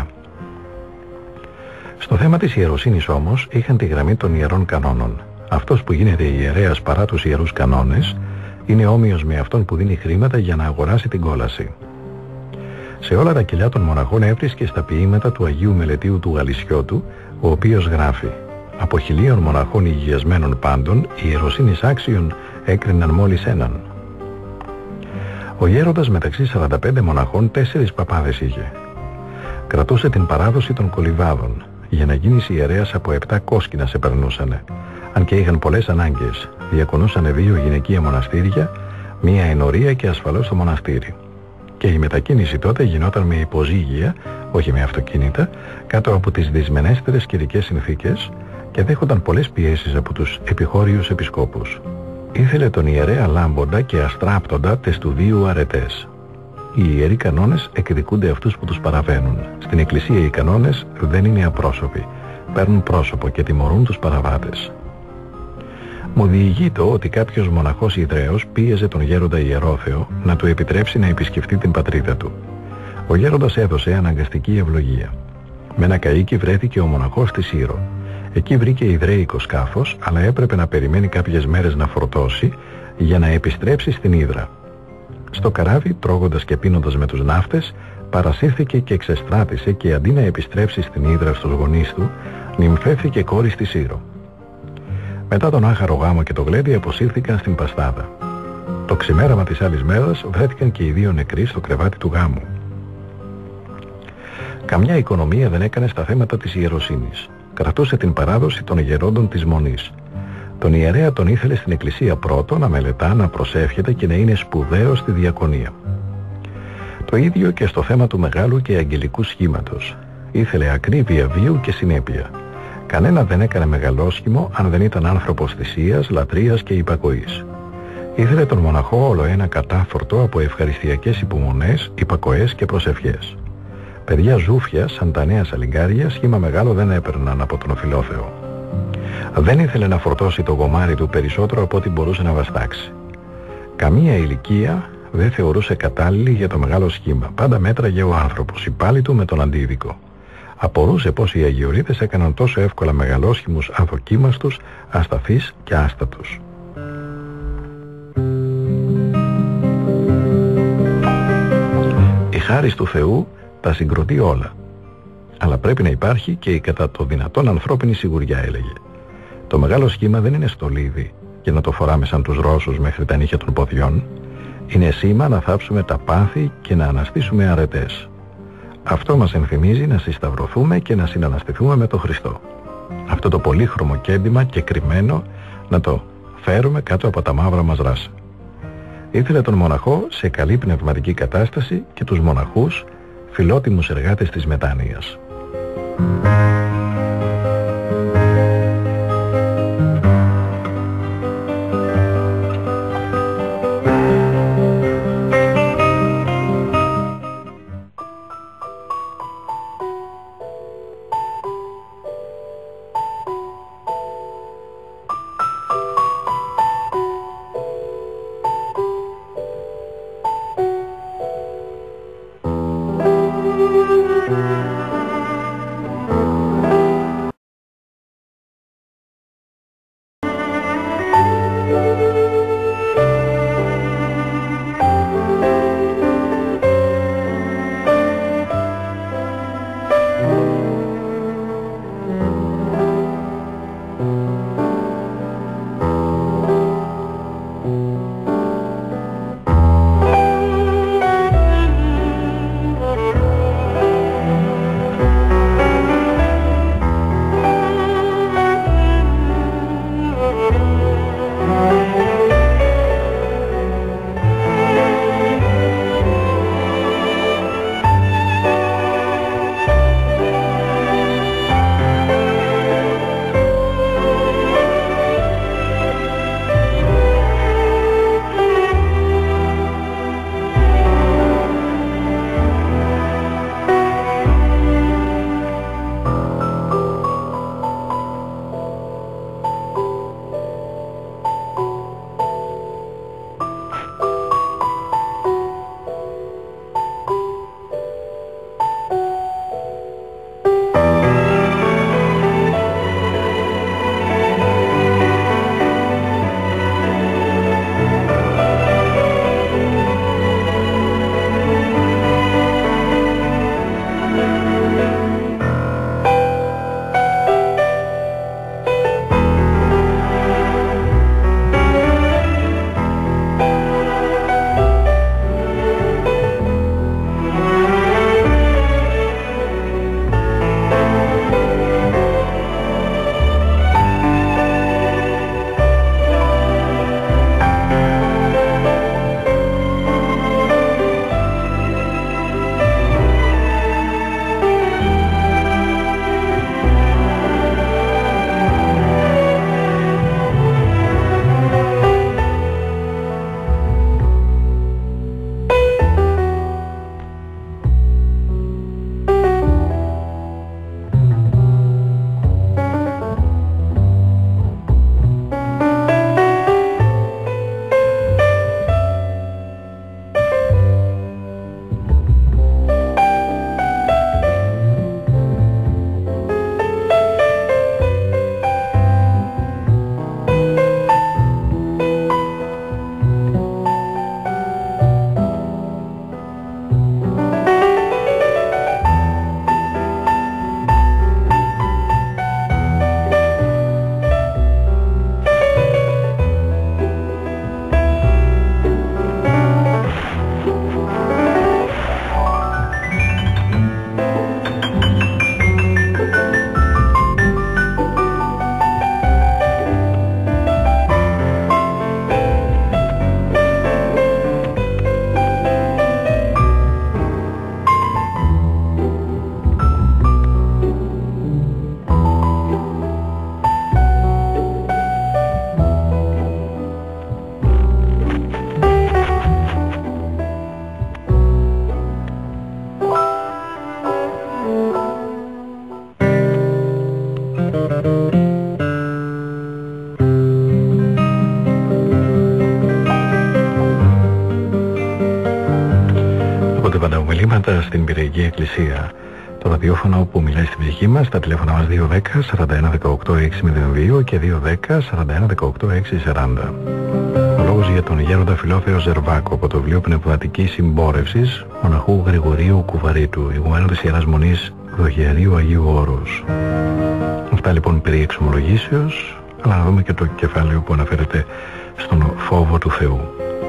Στο θέμα της ιεροσύνης όμως είχαν τη γραμμή των ιερών κανόνων. Αυτός που γίνεται ιερέας παρά τους ιερούς κανόνες είναι όμοιος με αυτόν που δίνει χρήματα για να αγοράσει την κόλαση. Σε όλα τα κελιά των μοναχών έβρισκε στα ποίηματα του Αγίου Μελετίου του Γαλισιώτου, ο οποίος γράφει: «Από χιλίων μοναχών υγιασμένων πάντων, οι ιεροσύνης άξιων έκριναν μόλις έναν». Ο γέροντας μεταξύ σαράντα πέντε μοναχών τέσσερις παπάδες είχε. Κρατούσε την παράδοση των κολυβάδων. Για να γίνεις ιερέας από επτά κόσκινα σε περνούσανε. Αν και είχαν πολλές ανάγκες, διακονούσανε δύο γυναικεία μοναστήρια, μία ενορία και ασφαλώς στο μοναστήρι. Και η μετακίνηση τότε γινόταν με υποζύγια, όχι με αυτοκίνητα, κάτω από τις δυσμενέστερες καιρικές συνθήκες και δέχονταν πολλές πιέσεις από τους επιχώριους επισκόπους. Ήθελε τον ιερέα λάμποντα και αστράπτοντα τες του βίου αρετές. Οι ιεροί κανόνες εκδικούνται αυτούς που τους παραβαίνουν. Στην Εκκλησία οι κανόνες δεν είναι απρόσωποι. Παίρνουν πρόσωπο και τιμωρούν τους παραβάτες. Μου διηγείτο ότι κάποιος μοναχός Ιδραίος πίεζε τον γέροντα Ιερόθεο να του επιτρέψει να επισκεφτεί την πατρίδα του. Ο γέροντας έδωσε αναγκαστική ευλογία. Με ένα καΐκι βρέθηκε ο μοναχός στη Σύρο. Εκεί βρήκε ιδραίικο σκάφος, αλλά έπρεπε να περιμένει κάποιες μέρες να φορτώσει για να επιστρέψει στην Ύδρα. Στο καράβι, τρώγοντας και πίνοντας με τους ναύτες, παρασύρθηκε και ξεστράτησε και αντί να επιστρέψει στην Ύδρα στους γονείς του, νυμφεύθηκε κόρη στη Σύρο. Μετά τον άχαρο γάμο και το γλέντι αποσύρθηκαν στην Παστάδα. Το ξημέραμα της άλλης μέρας βρέθηκαν και οι δύο νεκροί στο κρεβάτι του γάμου. Καμιά οικονομία δεν έκανε στα θέματα της ιεροσύνης. Κρατούσε την παράδοση των γερόντων της Μονής. Τον ιερέα τον ήθελε στην εκκλησία πρώτο να μελετά, να προσεύχεται και να είναι σπουδαίος στη διακονία. Το ίδιο και στο θέμα του μεγάλου και αγγελικού σχήματος. Ήθελε ακρίβεια βίου και συνέπεια. Κανένα δεν έκανε μεγαλόσχημο αν δεν ήταν άνθρωπος θυσίας, λατρείας και υπακοής. Ήθελε τον μοναχό όλο ένα κατάφορτο από ευχαριστιακές υπομονές, υπακοές και προσευχές. Παιδιά ζούφια, σαν τα νέα σαλιγκάρια, σχήμα μεγάλο δεν έπαιρναν από τον Φιλόθεο. Δεν ήθελε να φορτώσει το γομάρι του περισσότερο από ό,τι μπορούσε να βαστάξει. Καμία ηλικία δεν θεωρούσε κατάλληλη για το μεγάλο σχήμα. Πάντα μέτραγε ο άνθρωπος, η πάλη του με τον αντίδικο. Απορούσε πως οι αγιορείτες έκαναν τόσο εύκολα μεγαλόσχημους αδοκίμαστους, ασταθείς και άστατους. Η χάρις του Θεού τα συγκροτεί όλα. Αλλά πρέπει να υπάρχει και η κατά το δυνατόν ανθρώπινη σιγουριά, έλεγε. Το μεγάλο σχήμα δεν είναι στολίδι για να το φοράμε σαν τους Ρώσους μέχρι τα νύχια των ποδιών. Είναι σήμα να θάψουμε τα πάθη και να αναστήσουμε αρετές. Αυτό μας ενθυμίζει να συσταυρωθούμε και να συναναστηθούμε με τον Χριστό. Αυτό το πολύχρωμο κέντημα και κρυμμένο να το φέρουμε κάτω από τα μαύρα μας ράσα. Ήθελε τον μοναχό σε καλή πνευματική κατάσταση και τους μοναχούς φιλότιμους εργάτες της μετάνοιας. Πανταομιλήματα στην Πυριακή Εκκλησία. Το ραδιόφωνο που μιλάει στην ψυχή μας, τα τηλέφωνα μας δύο δέκα σαράντα ένα δεκαοκτώ εξακόσια δύο και δύο δέκα σαράντα ένα δεκαοκτώ εξακόσια σαράντα. Ο λόγος για τον γέροντα Φιλόθεο Ζερβάκο από το βιβλίο Πνευματικής Συμπόρευσης μοναχού Γρηγορίου Κουβαρίτου, ηγουμένου της Ιεράς Μονής Δοχερίου Αγίου Όρους. Αυτά λοιπόν περί εξομολογήσεως, αλλά να δούμε και το κεφάλαιο που αναφέρεται στον φόβο του Θεού.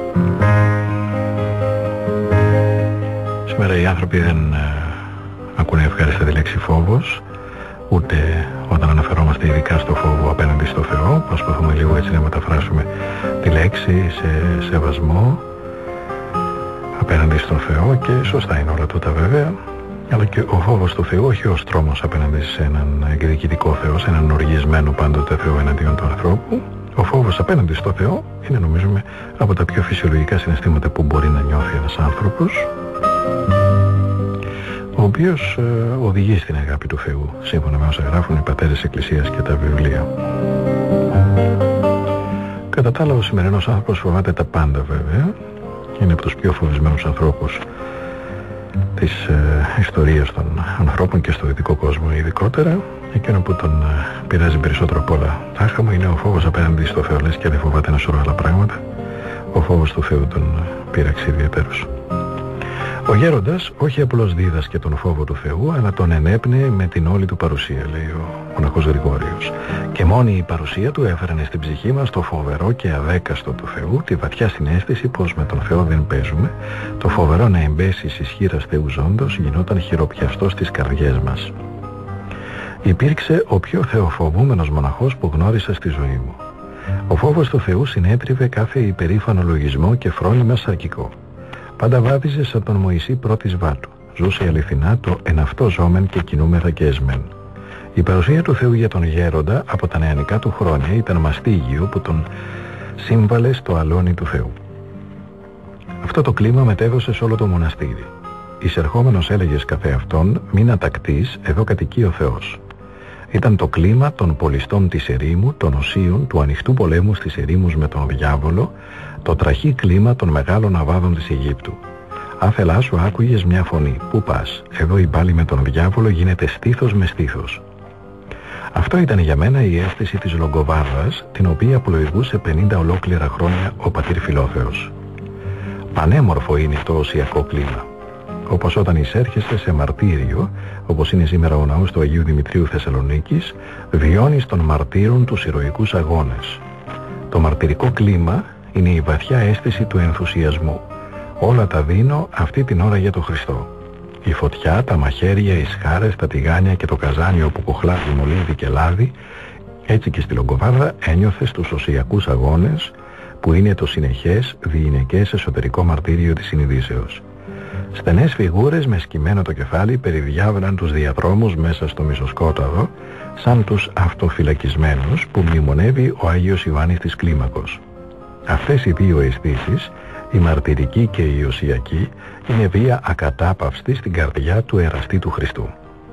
Σήμερα οι άνθρωποι δεν ακούνε ευχάριστα τη λέξη φόβος, ούτε όταν αναφερόμαστε ειδικά στο φόβο απέναντι στο Θεό. Προσπαθούμε λίγο έτσι να μεταφράσουμε τη λέξη σε σεβασμό απέναντι στο Θεό, και σωστά είναι όλα τούτα βέβαια, αλλά και ο φόβος του Θεού όχι ως τρόμος απέναντι σε έναν εκδικητικό Θεό, σε έναν οργισμένο πάντοτε Θεό εναντίον του ανθρώπου. Ο φόβος απέναντι στο Θεό είναι, νομίζουμε, από τα πιο φυσιολογικά συναισθήματα που μπορεί να νιώθει ένας άνθρωπος, ο οποίος ε, οδηγεί στην αγάπη του Θεού, σύμφωνα με όσα γράφουν οι πατέρες της Εκκλησίας και τα βιβλία. Κατά τα άλλα, ο σημερινός άνθρωπος φοβάται τα πάντα βέβαια. Είναι από τους πιο φοβισμένους ανθρώπους της ε, ιστορίας των ανθρώπων και στο δυτικό κόσμο ειδικότερα. Εκείνο που τον ε, πειράζει περισσότερο από όλα τάχα μου είναι ο φόβος απέναντι στο Θεό. Λες και δεν φοβάται ένα σωρό άλλα πράγματα. Ο φόβος του Θεού τον ε, πείραξε ιδιαίτερος. Ο γέροντας όχι απλώς δίδασκε τον φόβο του Θεού, αλλά τον ενέπνεε με την όλη του παρουσία, λέει ο μοναχός Γρηγόριος. Και μόνη η παρουσία του έφερνε στην ψυχή μας το φοβερό και αδέκαστο του Θεού, τη βαθιά συναίσθηση πως με τον Θεό δεν παίζουμε, το φοβερό να εμπέσεις ισχύρας Θεού ζώντος γινόταν χειροπιαστό στις καρδιές μας. Υπήρξε ο πιο θεοφοβούμενος μοναχός που γνώρισα στη ζωή μου. Ο φόβος του Θεού συνέτριβε κάθε υπερήφανο λογισμό και φρόνημα σαρκικό. Πάντα βάδιζε σαν τον Μωυσή πρώτης βάτου. Ζούσε αληθινά το «εν αυτό ζώμεν και κινούμεθα και εσμέν». Η παρουσία του Θεού για τον γέροντα από τα νεανικά του χρόνια ήταν μαστίγιο που τον σύμβαλε στο αλόνι του Θεού. Αυτό το κλίμα μετέδωσε σε όλο το μοναστήρι. Εισερχόμενος έλεγες καθε αυτόν «μην ατακτείς, εδώ κατοικεί ο Θεός». Ήταν το κλίμα των πολιστών της ερήμου, των οσίων, του ανοιχτού πολέμου στις ερήμους με τον διάβολο, το τραχή κλίμα των μεγάλων αβάδων της Αιγύπτου. Άθελά σου άκουγες μια φωνή. Πού πας? Εδώ η πάλι με τον διάβολο γίνεται στήθος με στήθος. Αυτό ήταν για μένα η αίσθηση της Λογκοβάρδας, την οποία πλοηγούσε πενήντα ολόκληρα χρόνια ο πατήρ Φιλόθεος. Πανέμορφο είναι το οσιακό κλίμα. Όπως όταν εισέρχεσαι σε μαρτύριο, όπως είναι σήμερα ο ναός του Αγίου Δημητρίου Θεσσαλονίκης, βιώνεις των μαρτύρων τους ηρωικούς αγώνες. Το μαρτυρικό κλίμα είναι η βαθιά αίσθηση του ενθουσιασμού. Όλα τα δίνω αυτή την ώρα για τον Χριστό. Η φωτιά, τα μαχαίρια, οι σχάρες, τα τηγάνια και το καζάνιο που κοχλάζει μολύβι και λάδι, έτσι και στη Λογκοβάρδα ένιωθες τους οσιακούς αγώνες, που είναι το συνεχές διηνεκές εσωτερικό μαρτύριο της συνειδήσεως. Στενές φιγούρες με σκυμμένο το κεφάλι περιδιάβαιναν τους διαδρόμους μέσα στο μισοσκόταδο, σαν τους αυτοφυλακισμένους που μνημονεύει ο Άγιος Ιωάννης της Κλίμακος. Αυτές οι δύο αισθήσεις, η μαρτυρική και η οσιακή, είναι βία ακατάπαυστη στην καρδιά του εραστή του Χριστού.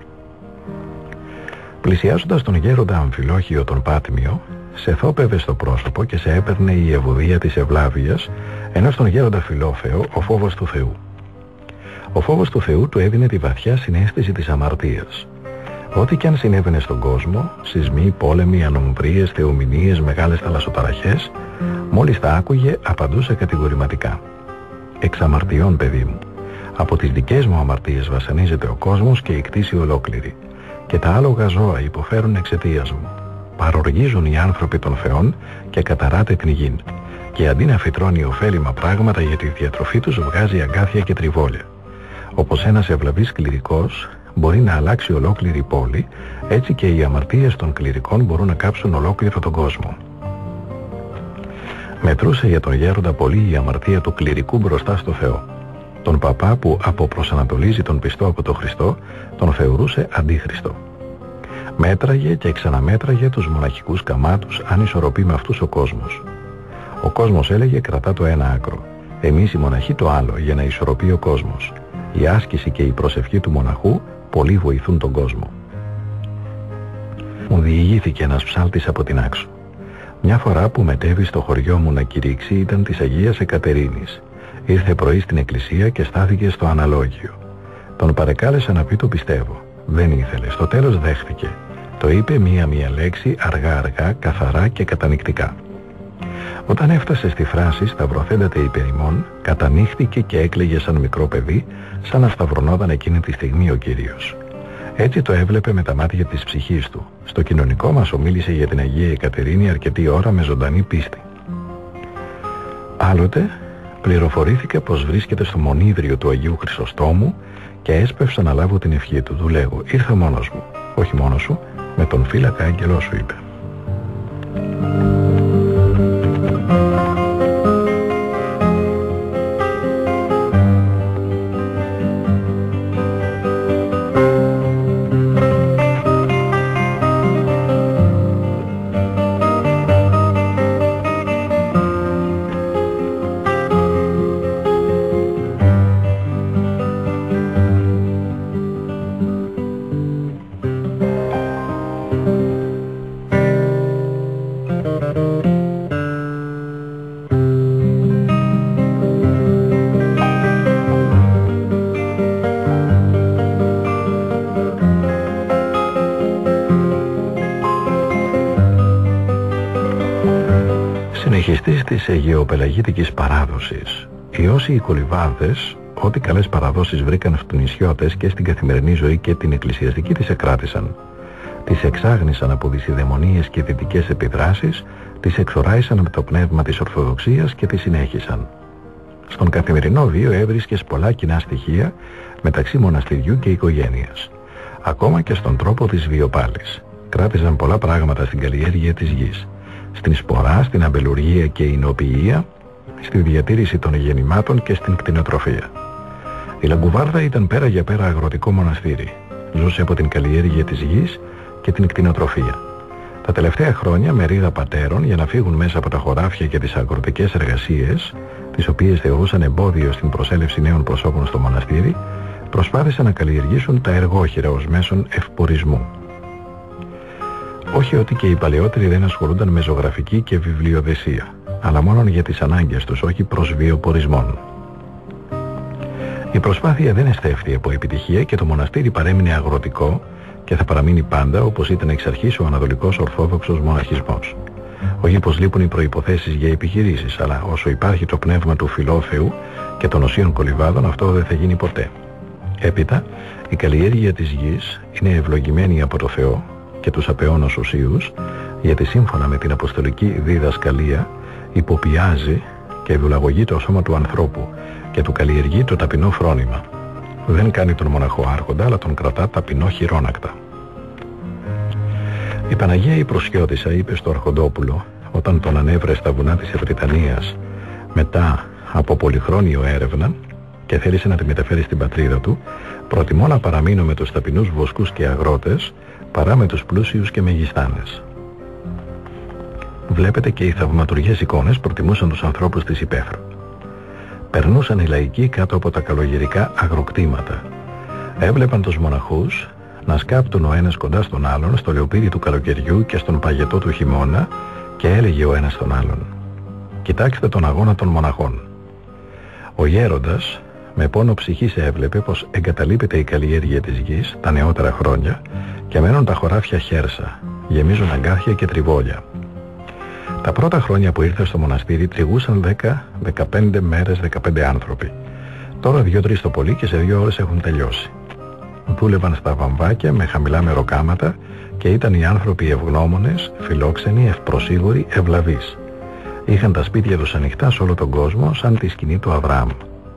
Πλησιάζοντας τον γέροντα Αμφιλόχιο τον Πάτμιο, σε θόπευε στο πρόσωπο και σε έπαιρνε η ευωδία της ευλάβειας, ενώ στον γέροντα Φιλόθεο ο φόβος του Θεού. Ο φόβος του Θεού του έδινε τη βαθιά συναίσθηση της αμαρτίας. Ό,τι κι αν συνέβαινε στον κόσμο, σεισμοί, πόλεμοι, ανομβρίες, θεομηνίες, μεγάλες θαλασσοταραχές, μόλις τα άκουγε απαντούσε κατηγορηματικά. «Εξ αμαρτιών, παιδί μου. Από τις δικές μου αμαρτίες βασανίζεται ο κόσμος και η κτήση ολόκληρη. Και τα άλογα ζώα υποφέρουν εξαιτίας μου. Παροργίζουν οι άνθρωποι των θεών και καταράται την γην. Και αντί να φυτρώνει ωφέλιμα πράγματα για τη διατροφή τους, βγάζει αγκάθια και τριβόλια. Όπως ένας ευλαβής κληρικός μπορεί να αλλάξει ολόκληρη πόλη, έτσι και οι αμαρτίες των κληρικών μπορούν να κάψουν ολόκληρο τον κόσμο». Μετρούσε για τον γέροντα πολύ η αμαρτία του κληρικού μπροστά στο Θεό. Τον παπά που αποπροσανατολίζει τον πιστό από τον Χριστό, τον θεωρούσε αντίχριστο. Μέτραγε και ξαναμέτραγε τους μοναχικούς καμάτους, αν ισορροπεί με αυτούς ο κόσμος. Ο κόσμος, έλεγε, κρατά το ένα άκρο. Εμείς οι μοναχοί το άλλο, για να ισορροπεί ο κόσμος. Η άσκηση και η προσευχή του μοναχού πολύ βοηθούν τον κόσμο. Μου διηγήθηκε ένας ψάλτης από την Άξο. Μια φορά που μετέβη στο χωριό μου να κηρύξει ήταν της Αγίας Εκατερίνης. Ήρθε πρωί στην εκκλησία και στάθηκε στο αναλόγιο. Τον παρεκάλεσα να πει το πιστεύω. Δεν ήθελε. Στο τέλος δέχτηκε. Το είπε μία-μία λέξη, αργά-αργά, καθαρά και κατανυκτικά. Όταν έφτασε στη φράση «Σταυροθέντατε υπερ ημών», κατανοίχθηκε και έκλαιγε σαν μικρό παιδί, σαν να σταυρωνόταν εκείνη τη στιγμή ο Κύριος. Έτσι το έβλεπε με τα μάτια της ψυχής του. Στο κοινωνικό μας ομίλησε για την Αγία Εκατερίνη αρκετή ώρα με ζωντανή πίστη. Άλλοτε πληροφορήθηκα πως βρίσκεται στο μονίδριο του Αγίου Χρυσοστόμου και έσπευσα να λάβω την ευχή του. Του λέγω: «Ήρθα μόνος μου». «Όχι μόνος σου, με τον φύλακα άγγελό σου», είπε. Συνεχιστής της αιγαιοπελαγίτικης παράδοσης, οι όσοι οι κολυβάδες, ό,τι καλές παραδόσεις βρήκαν στους νησιώτες και στην καθημερινή ζωή και την εκκλησιαστική τις εκράτησαν. Τις εξάγνησαν από δυσιδαιμονίες και δυτικές επιδράσεις, τις εξοράισαν με το πνεύμα της Ορθοδοξίας και τις συνέχισαν. Στον καθημερινό βίο έβρισκες πολλά κοινά στοιχεία μεταξύ μοναστηριού και οικογένειας. Ακόμα και στον τρόπο της βιοπάλης. Κράτησαν πολλά πράγματα στην καλλιέργεια της γης. Στην σπορά, στην αμπελουργία και εινοποιία, στη διατήρηση των γεννημάτων και στην κτηνοτροφία. Η Λαγκουβάρδα ήταν πέρα για πέρα αγροτικό μοναστήρι. Ζούσε από την καλλιέργεια της γης και την κτηνοτροφία. Τα τελευταία χρόνια μερίδα πατέρων, για να φύγουν μέσα από τα χωράφια και τις αγροτικές εργασίες, τις οποίες θεωρούσαν εμπόδιο στην προσέλευση νέων προσώπων στο μοναστήρι, προσπάθησαν να καλλιεργήσουν τα εργόχειρα ως μέσον ευπορισμού. Όχι ότι και οι παλαιότεροι δεν ασχολούνταν με ζωγραφική και βιβλιοδεσία, αλλά μόνο για τις ανάγκες τους, όχι προς βιοπορισμόν. Η προσπάθεια δεν εστέφθη από επιτυχία και το μοναστήρι παρέμεινε αγροτικό και θα παραμείνει πάντα όπως ήταν εξ αρχής ο ανατολικός ορθόδοξος μοναχισμός. Όχι πως λείπουν οι προϋποθέσεις για επιχειρήσεις, αλλά όσο υπάρχει το πνεύμα του φιλόθεου και των οσίων κολυβάδων, αυτό δεν θα γίνει ποτέ. Έπειτα, η καλλιέργεια της γης είναι ευλογημένη από το Θεό και τους απεώνος οσίους, γιατί σύμφωνα με την αποστολική διδασκαλία υποπιάζει και δουλαγωγεί το σώμα του ανθρώπου και του καλλιεργεί το ταπεινό φρόνημα. Δεν κάνει τον μοναχό άρχοντα, αλλά τον κρατά ταπεινό χειρόνακτα. Η Παναγία η Προσιώτισσα είπε στο Αρχοντόπουλο, όταν τον ανέβρε στα βουνά της Ευρυτανίας μετά από πολυχρόνιο έρευνα και θέλησε να τη μεταφέρει στην πατρίδα του, προτιμώ να παραμείνω με τους ταπεινούς βοσκούς και αγρότες παρά με τους πλούσιους και μεγιστάνες. Βλέπετε, και οι θαυματουργές εικόνες προτιμούσαν τους ανθρώπους της υπαίθρου. Περνούσαν οι λαϊκοί κάτω από τα καλογερικά αγροκτήματα. Έβλεπαν τους μοναχούς να σκάπτουν ο ένας κοντά στον άλλον στο λεωπίδι του καλοκαιριού και στον παγετό του χειμώνα, και έλεγε ο ένας στον άλλον: «Κοιτάξτε τον αγώνα των μοναχών». Ο γέροντας με πόνο ψυχής έβλεπε πως εγκαταλείπεται η καλλιέργεια της γης τα νεότερα χρόνια και μένουν τα χωράφια χέρσα, γεμίζουν αγκάθια και τριβόλια. Τα πρώτα χρόνια που ήρθε στο μοναστήρι τριγούσαν δέκα με δεκαπέντε μέρες δεκαπέντε άνθρωποι. Τώρα δύο-τρεις το πολύ και σε δύο ώρες έχουν τελειώσει. Δούλευαν στα βαμβάκια με χαμηλά μεροκάματα και ήταν οι άνθρωποι ευγνώμονες, φιλόξενοι, ευπροσίγουροι, ευλαβείς. Είχαν τα σπίτια τους ανοιχτά σε όλο τον κόσμο, σαν τη σκηνή του Αβραάμ.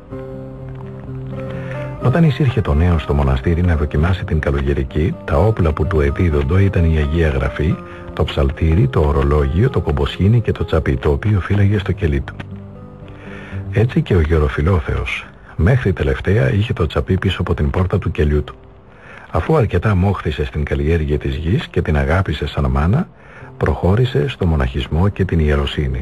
Όταν εισήρχε το νέο στο μοναστήρι να δοκιμάσει την καλογερική, τα όπλα που του επίδοντο ήταν η Αγία Γραφή, το ψαλτήρι, το ορολόγιο, το κομποσχήνι και το τσαπί, το οποίο φύλαγε στο κελί του. Έτσι και ο γεροφιλόθεος, μέχρι τελευταία είχε το τσαπί πίσω από την πόρτα του κελιού του. Αφού αρκετά μόχθησε στην καλλιέργεια της γης και την αγάπησε σαν μάνα, προχώρησε στο μοναχισμό και την ιεροσύνη.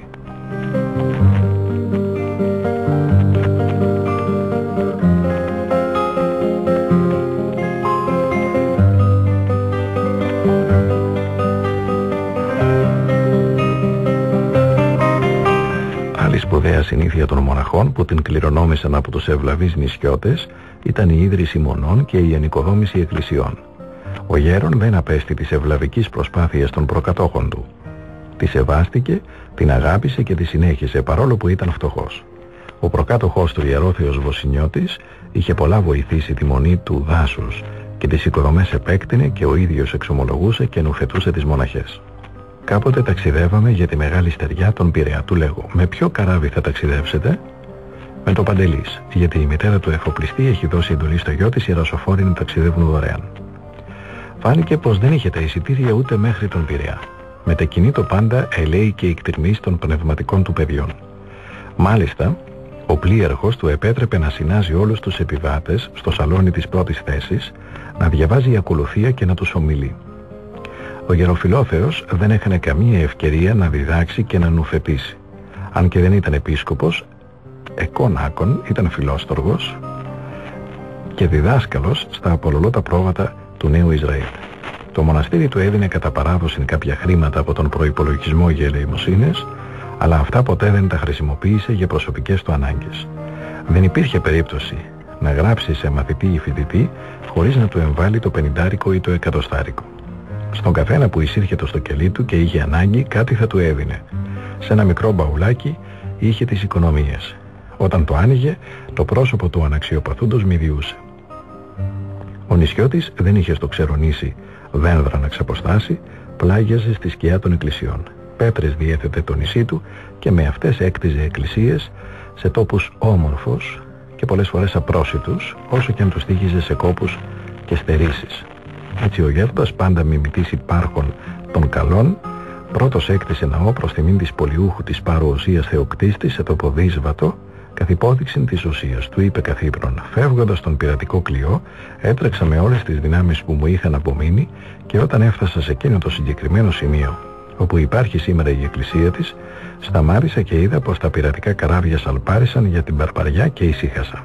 συνήθεια των μοναχών που την κληρονόμησαν από τους ευλαβείς νησιώτες ήταν η ίδρυση μονών και η ανοικοδόμηση εκκλησιών. Ο γέρον δεν απέστη της ευλαβικής προσπάθειας των προκατόχων του. Τη σεβάστηκε, την αγάπησε και τη συνέχισε παρόλο που ήταν φτωχός. Ο προκάτοχός του Ιερόθεος Βοσινιώτης είχε πολλά βοηθήσει τη μονή του δάσους και τις οικοδομές επέκτηνε και ο ίδιος εξομολογούσε και νουθετούσε τις μοναχές. Κάποτε ταξιδεύαμε για τη μεγάλη στεριά των Πειραιά. Του λέγω: με ποιο καράβι θα ταξιδέψετε? Με το Παντελής, γιατί η μητέρα του εφοπλιστή έχει δώσει εντολή στο γιο της οι ρασοφόροι να ταξιδεύουν δωρεάν. Φάνηκε πως δεν είχε τα εισιτήρια ούτε μέχρι τον Πειραιά. Μετακινεί το πάντα ελέη και εκτιρμής των πνευματικών του παιδιών. Μάλιστα, ο πλοίαρχος του επέτρεπε να συνάζει όλους τους επιβάτες στο σαλόνι της πρώτης θέσης, να διαβάζει ακολουθία και να τους ομιλεί. Ο Γεροφιλόθεος δεν έχανε καμία ευκαιρία να διδάξει και να νουθετήσει. Αν και δεν ήταν επίσκοπος, εκόνακον ήταν φιλόστοργος και διδάσκαλος στα απολωλώτα πρόβατα του Νέου Ισραήλ. Το μοναστήρι του έδινε κατά παράδοση κάποια χρήματα από τον προϋπολογισμό για ελεημοσύνες, αλλά αυτά ποτέ δεν τα χρησιμοποίησε για προσωπικές του ανάγκες. Δεν υπήρχε περίπτωση να γράψει σε μαθητή ή φοιτητή χωρίς να του εμβάλει το πενηντάρικο ή το εκατοστάρικο. Στον καθένα που εισήρχεται στο κελί του και είχε ανάγκη, κάτι θα του έδινε. Σε ένα μικρό μπαουλάκι είχε τις οικονομίες. Όταν το άνοιγε, το πρόσωπο του αναξιοπαθούντος μηδιούσε. Ο νησιώτης δεν είχε στο ξερονήσι δένδρα να ξαποστάσει, πλάγιαζε στη σκιά των εκκλησιών. Πέτρες διέθετε το νησί του και με αυτές έκτιζε εκκλησίες σε τόπους όμορφους και πολλές φορές απρόσιτους, όσο και αν τους τύχιζε σε κόπους και στερήσεις. Έτσι ο γέροντας, πάντα μιμητής υπάρχων των καλών, πρώτος έκτισε ναό προς τιμήν της πολιούχου της Πάρου Οσίας Θεοκτίστης σε τόπο δύσβατο, καθ' υπόδειξην της ουσίας. Του είπε καθύπρον: φεύγοντας τον πειρατικό κλειό, έτρεξα με όλες τις δυνάμεις που μου είχαν απομείνει και όταν έφτασα σε εκείνο το συγκεκριμένο σημείο όπου υπάρχει σήμερα η εκκλησία της, σταμάτησα και είδα πως τα πειρατικά καράβια σαλπάρισαν για την Παρπαριά και ησύχασα.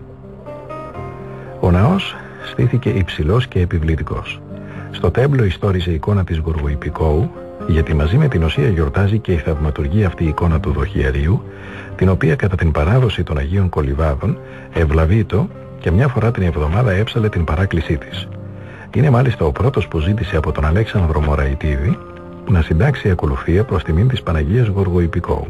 Ο ναός στήθηκε υψηλός και επιβλητικός. Στο τέμπλο ιστόριζε εικόνα της Γοργοϊππικόου, γιατί μαζί με την Οσία γιορτάζει και η θαυματουργή αυτή η εικόνα του δοχειαρίου, την οποία κατά την παράδοση των Αγίων Κολυβάδων ευλαβείτο και μια φορά την εβδομάδα έψαλε την παράκλησή της. Είναι μάλιστα ο πρώτος που ζήτησε από τον Αλέξανδρο Μωραϊτίδη να συντάξει ακολουθία προς τιμήν της Παναγίας Γοργοϊππικόου.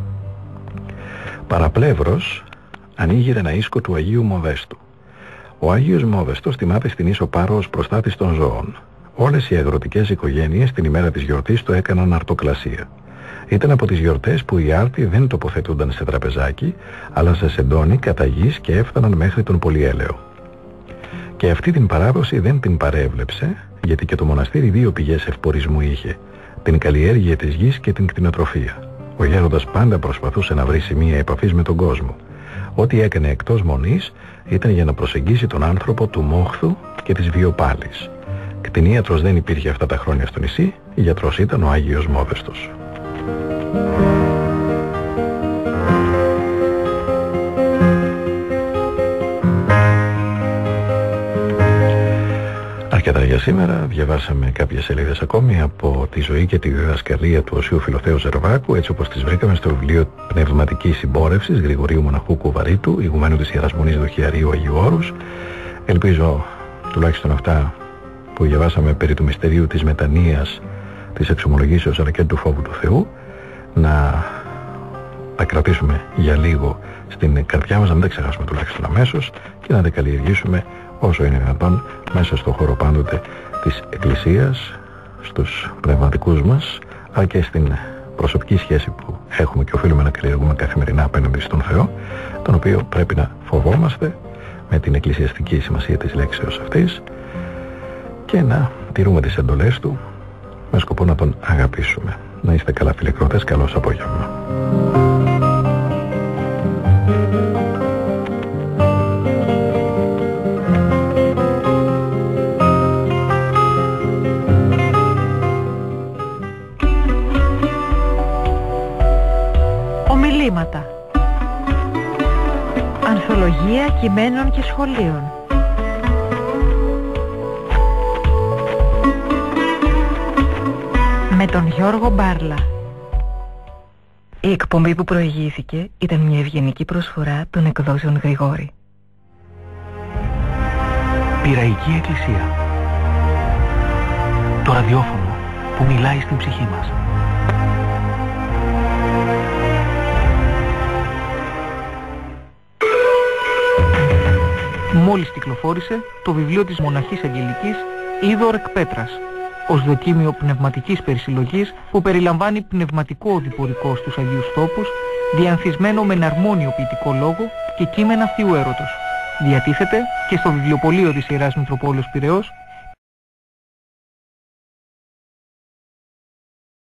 Παραπλεύρος ανοίγει ένα ίσκο του Αγίου Μοδέστου. Ο Άγιος Μόδεστος τιμάται στην Ίσο Πάρο ως προστάτης των ζώων. Όλες οι αγροτικές οικογένειες την ημέρα της γιορτής το έκαναν αρτοκλασία. Ήταν από τις γιορτές που οι άρτοι δεν τοποθετούνταν σε τραπεζάκι, αλλά σε σεντόνι κατά γης και έφταναν μέχρι τον Πολυέλαιο. Και αυτή την παράδοση δεν την παρέβλεψε, γιατί και το μοναστήρι δύο πηγές ευπορισμού είχε: την καλλιέργεια της γης και την κτηνοτροφία. Ο γέροντας πάντα προσπαθούσε να βρει σημεία επαφής με τον κόσμο. Ό,τι έκανε εκτός μονής ήταν για να προσεγγίσει τον άνθρωπο του μόχθου και της βιοπάλης. Κτηνίατρος δεν υπήρχε αυτά τα χρόνια στο νησί, γιατρός ήταν ο Άγιος Μόδεστος. Αρκετά για σήμερα. Διαβάσαμε κάποιες σελίδες ακόμη από τη ζωή και τη διδασκαλία του Οσίου Φιλοθέου Ζερβάκου, έτσι όπως τις βρήκαμε στο βιβλίο Πνευματικής Συμπόρευσης Γρηγορίου Μοναχού Κουβαρίτου, ηγουμένου της Ιεράς Μονής Δοχειαρίου Αγίου Όρους. Ελπίζω τουλάχιστον αυτά που διαβάσαμε περί του μυστηρίου της μετανοίας, της εξομολογήσεως αλλά και του φόβου του Θεού, να τα κρατήσουμε για λίγο στην καρδιά μας, να μην τα ξεχάσουμε τουλάχιστον αμέσως και να τα καλλιεργήσουμε όσο είναι δυνατόν μέσα στο χώρο πάντοτε της Εκκλησίας, στους πνευματικούς μας, αλλά και στην προσωπική σχέση που έχουμε και οφείλουμε να καλλιεργούμε καθημερινά απέναντι στον Θεό, τον οποίο πρέπει να φοβόμαστε με την εκκλησιαστική σημασία της λέξεως αυτής και να τηρούμε τις εντολές του με σκοπό να τον αγαπήσουμε. Να είστε καλά φιλικρότες, καλώς απόγευμα. Ομιλήματα. Ανθολογία κειμένων και σχολείων. Με τον Γιώργο Μπάρλα. Η εκπομπή που προηγήθηκε ήταν μια ευγενική προσφορά των εκδόσεων Γρηγόρη. Πειραϊκή Εκκλησία. Το ραδιόφωνο που μιλάει στην ψυχή μας. Μόλις κυκλοφόρησε το βιβλίο της μοναχής Αγγελικής Είδωρ εκ Πέτρας, ως δοκίμιο πνευματικής περισυλλογής που περιλαμβάνει πνευματικό οδηπορικό στους Αγίους Τόπους, διανθισμένο με εναρμόνιο ποιητικό λόγο και κείμενα θείου έρωτος. Διατίθεται και στο βιβλιοπωλείο της Ιεράς Μητροπόλεως Πειραιώς